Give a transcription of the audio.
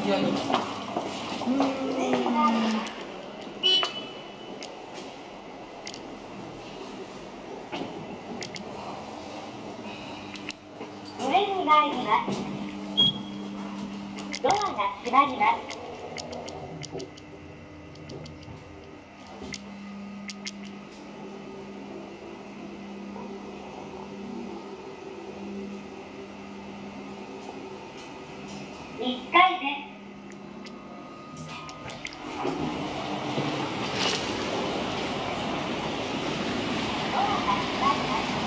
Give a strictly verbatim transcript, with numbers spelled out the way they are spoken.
いやいや。うーん。 上に参ります。ドアが閉まります。いっかいです。ドアが閉まります。